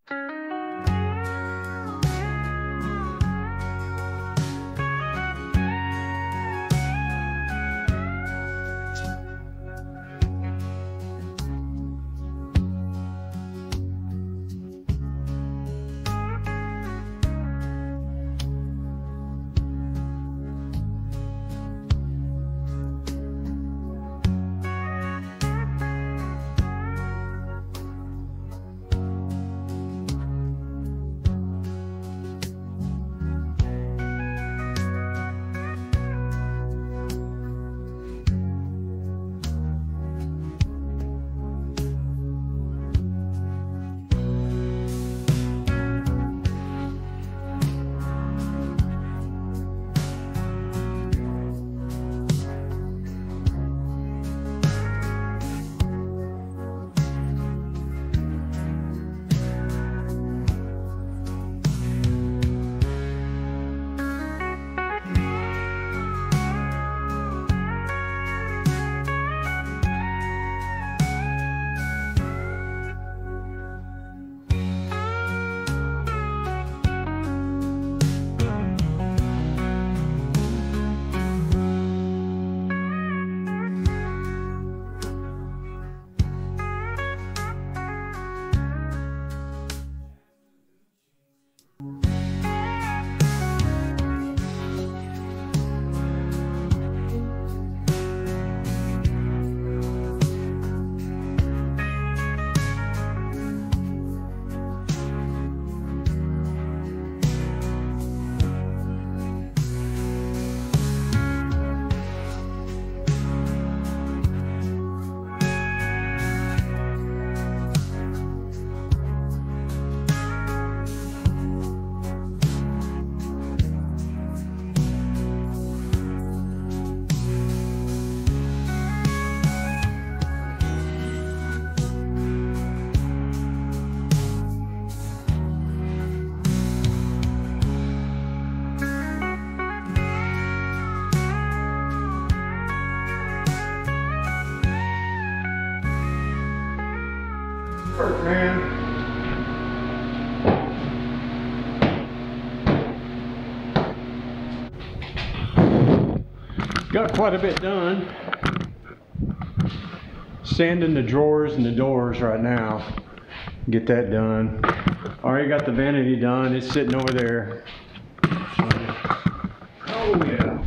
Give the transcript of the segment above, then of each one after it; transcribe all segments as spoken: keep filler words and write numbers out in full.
Work, man. Got quite a bit done. Sanding the drawers and the doors right now. Get that done. Already got the vanity done. It's sitting over there. Oh yeah.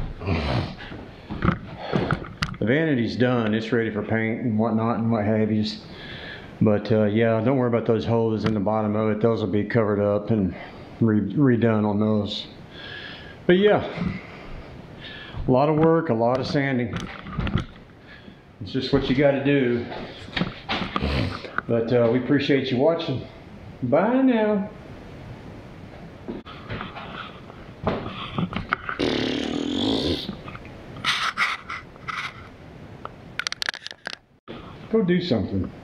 The vanity's done. It's ready for paint and whatnot and what have you. But uh, yeah, don't worry about those holes in the bottom of it. Those will be covered up and re redone on those. But yeah, a lot of work, a lot of sanding. It's just what you got to do. But uh, we appreciate you watching. Bye now. Go do something.